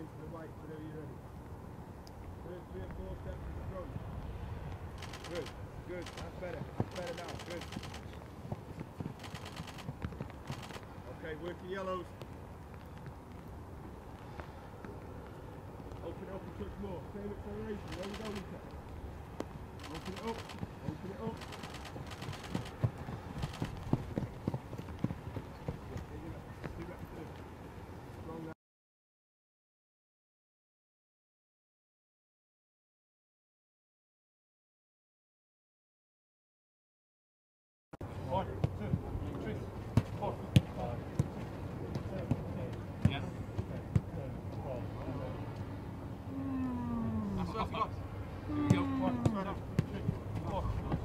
to the right whenever you're ready. First 3 and 4 steps to the front. Good, good, that's better now, good. Okay, work your yellows. Open it up a touch more, same acceleration, there we go Lisa. Open it up, open it up. One, two, three, four, 5, 6, 7, 8, 9, 10, 11, 12. That's what I've got. Here we go. 1, 2, 3, 4.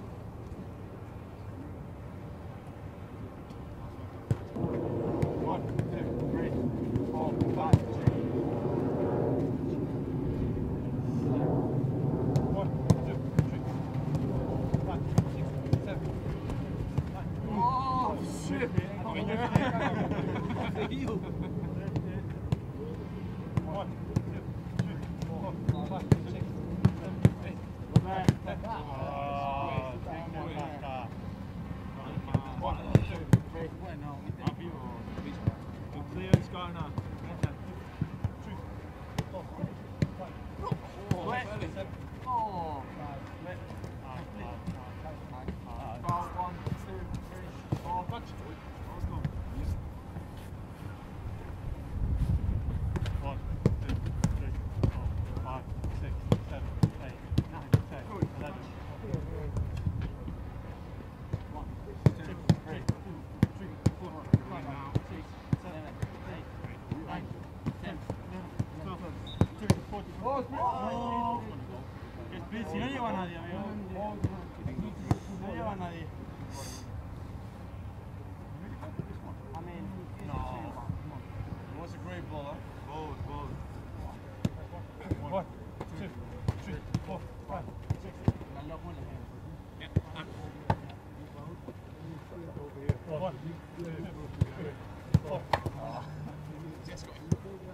1, 2, 3, 4, 5, 6. 1, 2, 3, 4, 5, 6, 7. Oh shit! You. 1, 2, 3, 4, 5, 6, 7, 8. One, two, three. Bueno, clear the sky now. 2, 4, 5. Oh, 7. Oh, 5. 1, 2, 3, 4. Touch. Let's go. 1, 2, 3, 4, 5, 6, 7, 8, 9, 10, 11. 1, 2, 3, 4, 5, 6, 7, 8, 9, 10, 11, 12, 13, 14. ¡Oh! Si no lleva a nadie, amigo. No lleva a nadie. I mean, no. It was a great ball, huh? Ball. 1, 2, 3, 4, 5, 6. Yeah. 1, 2, 3, 4. Yes, go.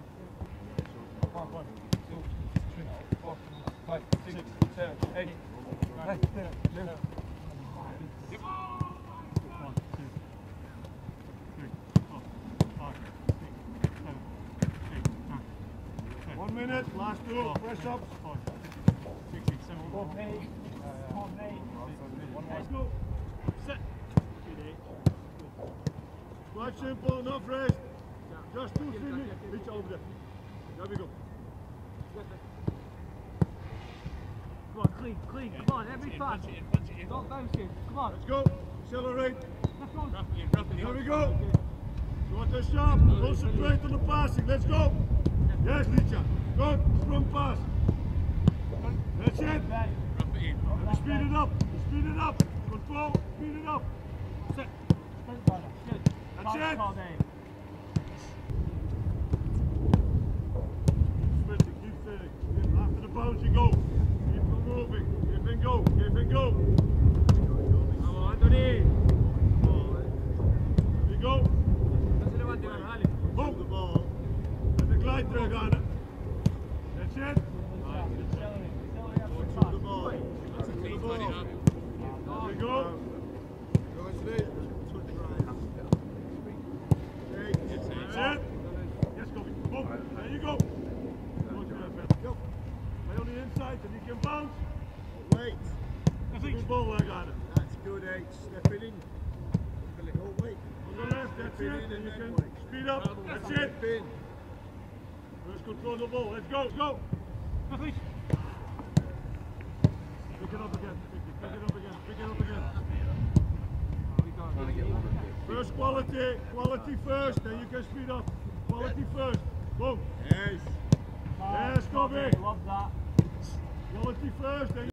1, 2, 3, 4, 5, 6, 7, 8, 9, 10, 11. 1, 2, 3, 4, 5, 6, 7, 8, 9, 10. 1 minute, last 2, press ups. 5, 6, 7, 8. Let's go. Set. Quite simple, enough rest. Just 2, 3 minutes. Reach over there. There we go. Come on, clean, come on, every time. Don't bounce it, come on. Let's go. Accelerate. Let's go. There we go. Short and sharp. Concentrate on the passing. Let's go. Yes, Licha. Good. Strong pass. That's it. Speed it up. Speed it up. Control. Speed it up. Set. Good. That's it. Keep steady. After the bounce you go. Keep on moving. Give and go. Give and go. Come on, Anthony. There we go. Boom. The ball. And the glide track on it. That's it. Go to the ball. That's a clean ball. There we go. That's it. Yes, go. Boom. There you go. Go. Play on the inside and you can bounce. Wait. That's a good ball leg on it. That's good, H. Step it in. Oh, wait. On the left, that's it. And you can speed up. That's it. First control the ball. Let's go. Go. Pick it up again. Pick it up again. Pick it up again. First quality. Quality first. Then you can speed up. Quality first. Boom. Yes. Yes, Kobe. Love that. Quality first. Then